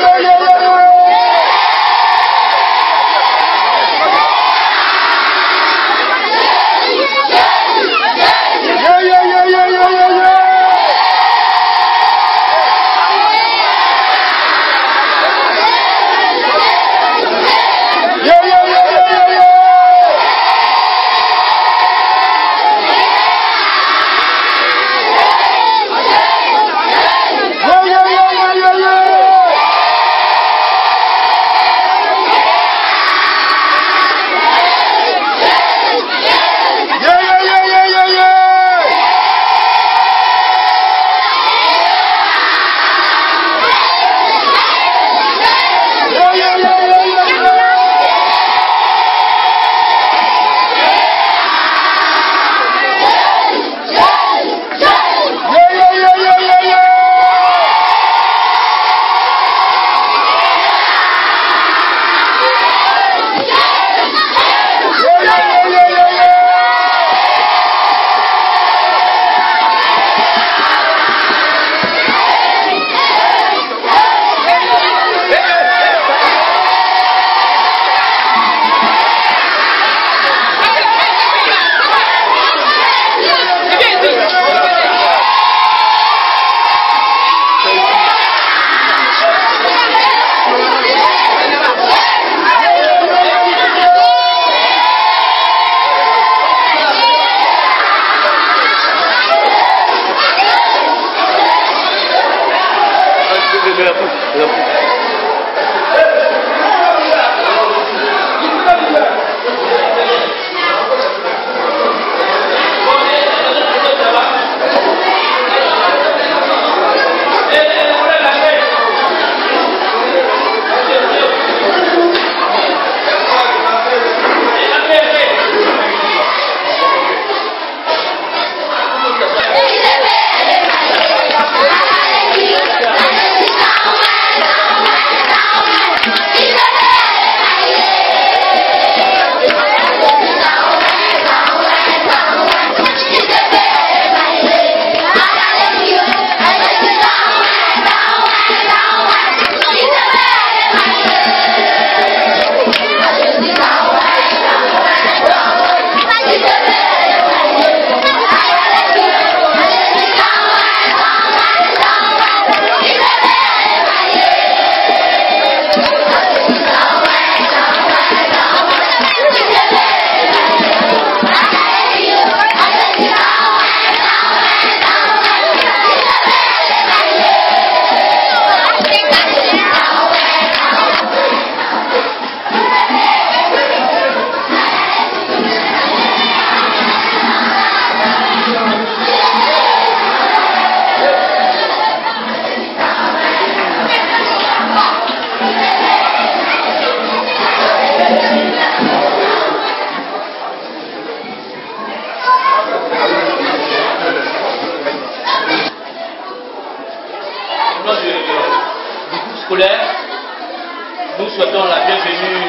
Nous souhaitons la bienvenue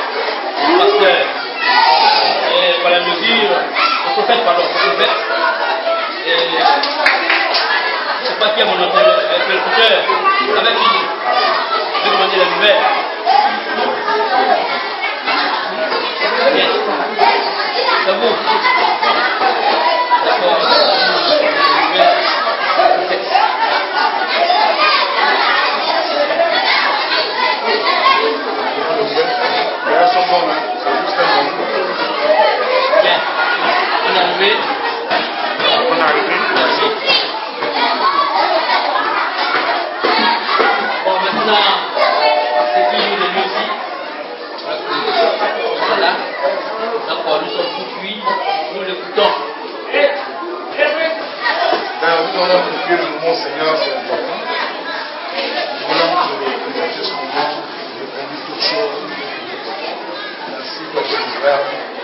au pasteur et par la mesure, au prophète, et je ne sais pas qui est mon interlocuteur, avec qui je vais demander la nouvelle. Bien. C'est vous. D'accord. Bien. On est arrivé. Merci. Bon, maintenant, c'est qui nous est ici. Voilà. Donc, nous sommes tout cuits. Nous l'écoutons. Nous allons écouter le moment, Seigneur, c'est important. Nous voulons te présenter ce moment, de conduire toutes choses. Merci pour ce verbe.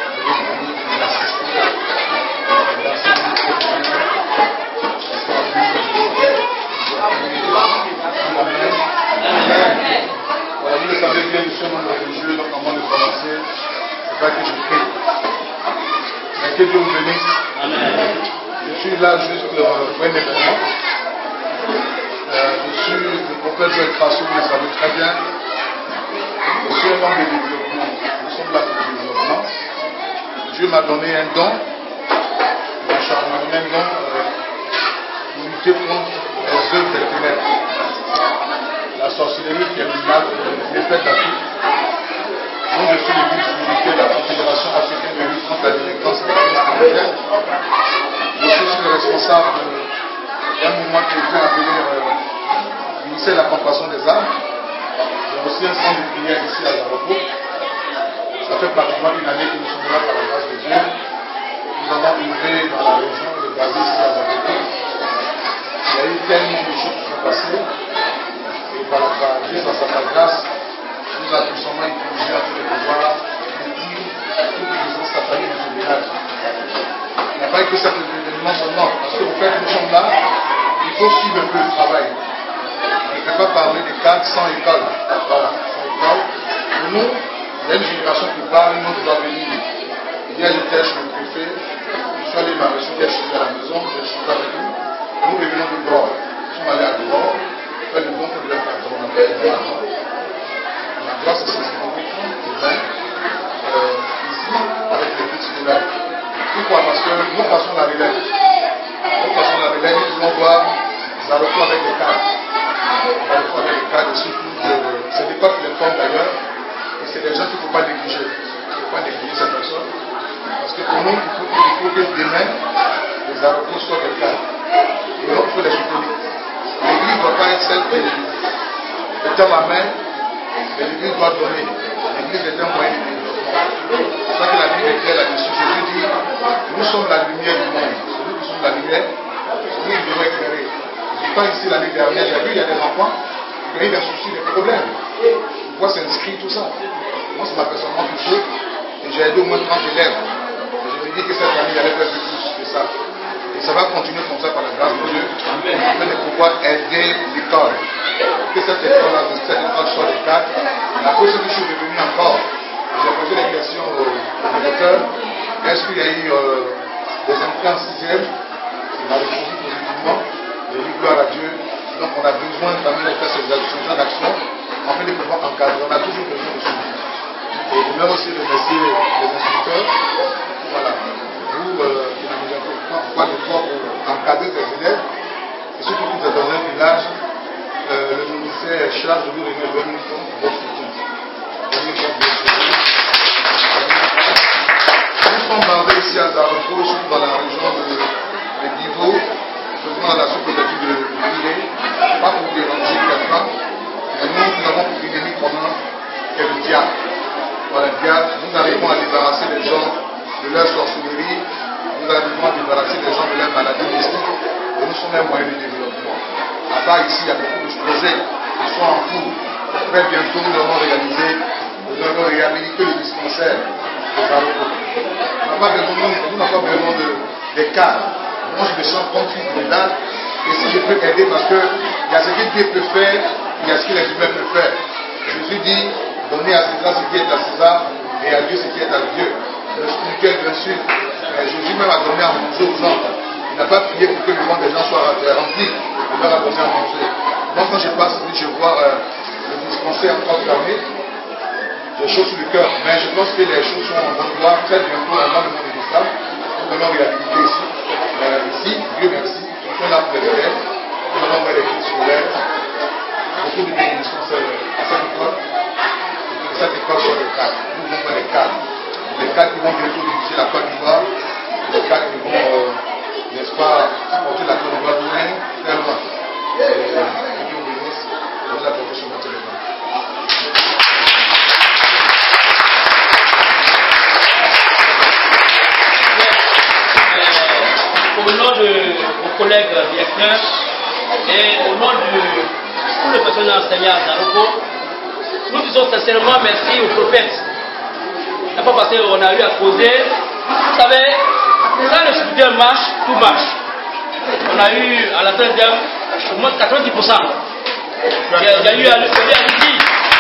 Voilà, vous le savez bien, nous sommes religieux, donc avant de commencer, c'est pas que je prie. Mais que Dieu vous bénisse. Amen. Je suis là juste pour un événement. Je suis le prophète Joël Crasso, vous le savez très bien. Je suis un homme de développement. Nous sommes là pour le développement. Dieu m'a donné un don. M'a donné un don pour lutter contre les œuvres des ténèbres. La sorcellerie qui est l'effet d'Afrique. Donc je suis le vice-militaire de la Confédération africaine de lutte contre la délinquance et la violence criminelle. Je suis aussi le responsable d'un mouvement qui est appelé ministère de la compassion des armes. J'ai aussi un centre de prière ici à Zaroko. Ça fait pratiquement une année que nous sommes là par la grâce de Dieu. Nous avons œuvré dans la région de Gaza ici à Zaroko. Il y a eu tellement de choses qui sont passées. Et par Dieu, dans sa grâce, nous avons puissamment utilisé à tous les pouvoirs depuis toute puissance satanique de ce village. Il n'y a pas eu que cet événement seulement, parce qu'en fait, nous sommes là, il faut suivre un peu le travail. On ne peut pas parler des cadres sans école. Voilà, sans école. Pour nous, il y a une génération qui parle, une autre doit venir. Hier, j'étais chez le préfet, je suis allé m'arrêter, je suis à la maison, je suis avec nous. Nous revenons de Bord. Nous sommes allés à Bord, faire le don que de la faire, on appelle le don. La grâce, c'est ce qu'on fait, le vin, ici, avec les petits villages. Pourquoi? Parce que nous passons la relève. Nous passons la relève, nous voulons voir Zaroko avec les cadres. Zaroko avec les cadres, et surtout, ce n'est pas que les femmes d'ailleurs, et c'est des gens qu'il ne faut pas négliger. Il ne faut pas négliger ces personnes. Parce que pour nous, il faut que demain, les Zaroko soient des cadres. Et donc, il faut les soutenir. L'église ne doit pas être celle qui tend la main, mais l'église doit donner. L'église est un moyen de développement. C'est ça que la Bible est claire là-dessus. Jésus dit, nous sommes la lumière du monde. Celui qui sommes la lumière, celui qui devrait éclairer. Je pas ici l'année dernière, j'ai vu, il y a des enfants qui ont eu des soucis, des problèmes. Pourquoi s'inscrit tout ça? Moi, ça m'a personnellement touché. Et j'ai aidé au moins 30 élèves. Et je me dis que cette année, il y allait faire plus que ça. Et ça va continuer comme ça par la grâce de Dieu. On va pouvoir aider l'école. Que cette école soit des cadres. Et après, ce que je suis revenu encore, j'ai posé des questions au directeur. Est-ce qu'il y a eu des entrées en 6e? Il m'a répondu positivement. J'ai dit gloire à Dieu. Donc on a besoin quand même de faire ce genre d'action. En fait, de pouvoir encadrer. On a toujours besoin de suivi. Et je voulais aussi remercier les instructeurs. Voilà. Vous, qui n'avez pas de fois pour encadrer des élèves. Et surtout que vous êtes dans un village, le ministère est chargé de vous donner 20 000 francs pour votre soutien. 20 000 francs pour votre soutien. Nous sommes basés ici à Zaroko, surtout dans la région de Divo, faisant la sous-préfecture de Guinée, pas pour déranger quelqu'un, mais nous avons pour ennemi commun qui est le diable. Voilà, le diable, nous arrivons à débarrasser les gens de leur sorcellerie, nous arrivons à débarrasser les gens de leur maladie mystique, et nous sommes un moyen de développement. À part ici, il y a beaucoup de projets qui sont en cours. Très bientôt, nous allons réhabiliter le dispensaire de Zaroko. Nous n'avons pas besoin des cadres. Moi, je me sens comme fils de village. Et si je peux aider, parce qu'il y a ce que Dieu peut faire, il y a ce que les humains peuvent faire. Jésus dit, donnez à César ce qui est à César, et à Dieu ce qui est à Dieu. Le spirituel, bien sûr. Jésus même a donné à manger aux gens. Il n'a pas prié pour que le monde des gens soit rempli. Il leur a donné à manger. Donc quand je passe, je vois le dispensaire encore fermé. J'ai chaud sur le cœur. Mais je pense que les choses sont en bonne voie. Très bientôt, on va le monde de l'islam. Nous allons réhabiliter ici. Ici, Dieu merci. Nous sommes là pour les élèves. Nous allons voir les filles scolaires. Beaucoup de bénédictions à cette école. Et que cette école soit le cadre. Nous voulons voir les cadres. Les cadres qui vont bientôt diriger la Côte d'Ivoire. Les cadres qui vont, n'est-ce pas, porter la Côte d'Ivoire loin, très loin. Et que Dieu vous bénisse. Je vous apporte sur mon téléphone. Au nom de vos collègues directeurs et au nom de tout le personnel enseignant à Zaroko, nous disons sincèrement merci au prophète. Il n'a pas parce qu'on a eu à causer. Vous savez, quand le soutien marche, tout marche. On a eu à la 13e au moins 90%. Il y a eu à lui dire.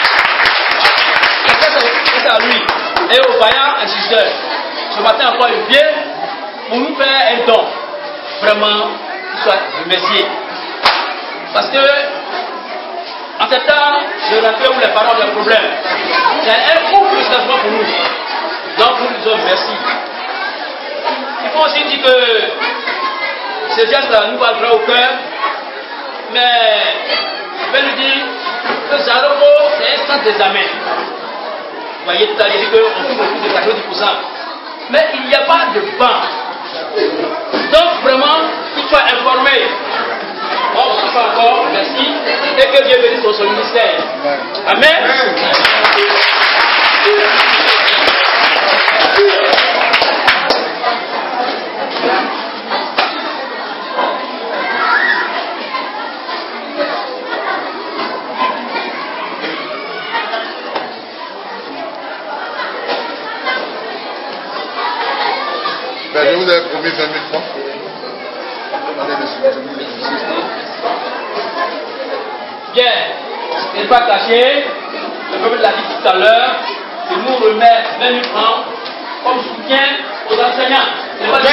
C'est à lui. Et au vaillant instituteur. Ce matin encore il vient pour nous faire un don. Vraiment, qu'il soit remercié. Parce que acceptant le rappel ou les paroles d'un problème. C'est un gros frustration pour nous. Donc nous disons merci. Il faut aussi dire que ce geste-là nous va droit au cœur, mais je vais lui dire que Zaloko, c'est un centre d'examen. Vous voyez tout à l'heure, il dit qu'on trouve beaucoup de 90%. Mais il n'y a pas de banc. Donc vraiment, il faut informer. On vous fait encore, merci, et que Dieu bénisse son ministère. Amen. Ben, je vous avais promis 20 000 francs. Bien, ce n'est pas caché, le peuple l'a dit tout à l'heure, il nous remet 20 000 francs comme soutien aux enseignants. C'est pas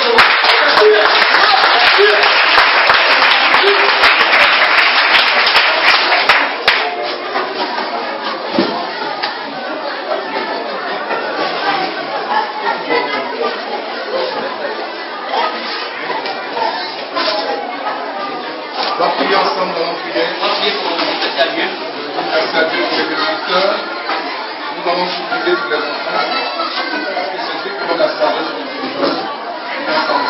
On va prier ensemble, nous allons prier. On va prier pour merci à Dieu. Merci à Dieu pour les bénédicteurs. Nous allons supplier pour les enfants. Et c'est Dieu qui donne la sagesse pour les choses. Ensemble,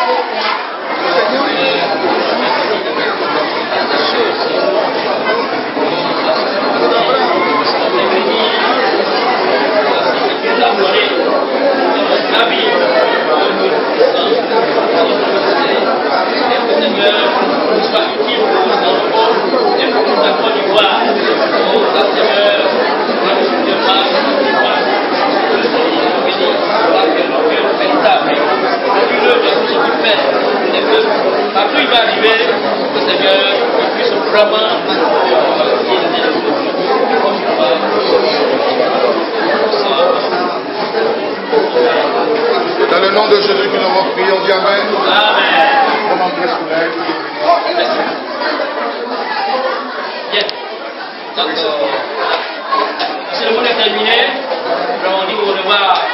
partout il va arriver, le Seigneur puisse vraiment dans le nom de Jésus que nous avons prié, on dit Amen. Amen. On en blesse Bien. Donc, la cérémonie est terminée. On dit au revoir.